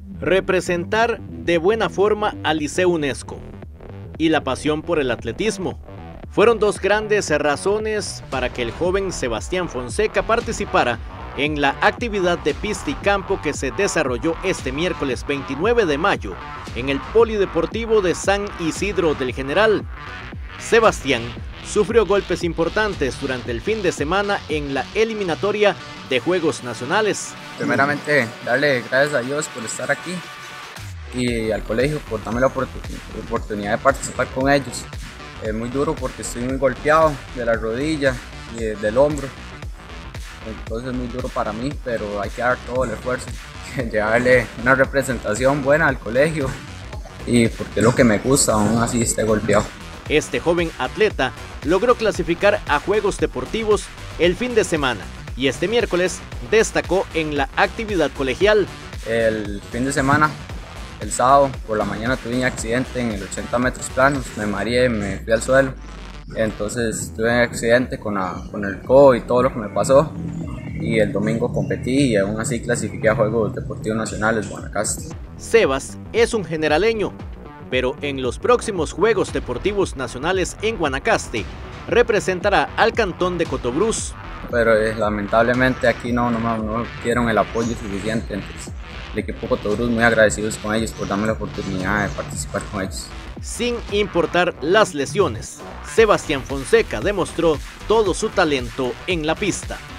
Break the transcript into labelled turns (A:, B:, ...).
A: Representar de buena forma al Liceo UNESCO y la pasión por el atletismo fueron dos grandes razones para que el joven Sebastián Fonseca participara en la actividad de pista y campo que se desarrolló este miércoles 29 de mayo en el Polideportivo de San Isidro del General. Sebastián sufrió golpes importantes durante el fin de semana en la eliminatoria de Juegos Nacionales.
B: Primeramente, darle gracias a Dios por estar aquí y al colegio por darme la oportunidad de participar con ellos. Es muy duro porque estoy muy golpeado de la rodilla y del hombro, entonces es muy duro para mí, pero hay que dar todo el esfuerzo, llevarle una representación buena al colegio y porque es lo que me gusta, aún así esté golpeado.
A: Este joven atleta logró clasificar a Juegos Deportivos el fin de semana y este miércoles destacó en la actividad colegial.
B: El fin de semana, el sábado por la mañana tuve un accidente en el 80 metros planos, me mareé, me fui al suelo, entonces tuve un accidente con el codo y todo lo que me pasó, y el domingo competí y aún así clasifiqué a Juegos Deportivos Nacionales Guanacaste.
A: Sebas es un generaleño, pero en los próximos Juegos Deportivos Nacionales en Guanacaste representará al cantón de Cotobruz.
B: Pero lamentablemente aquí no dieron el apoyo suficiente, entonces el equipo Cotobruz muy agradecidos con ellos por darme la oportunidad de participar con ellos.
A: Sin importar las lesiones, Sebastián Fonseca demostró todo su talento en la pista.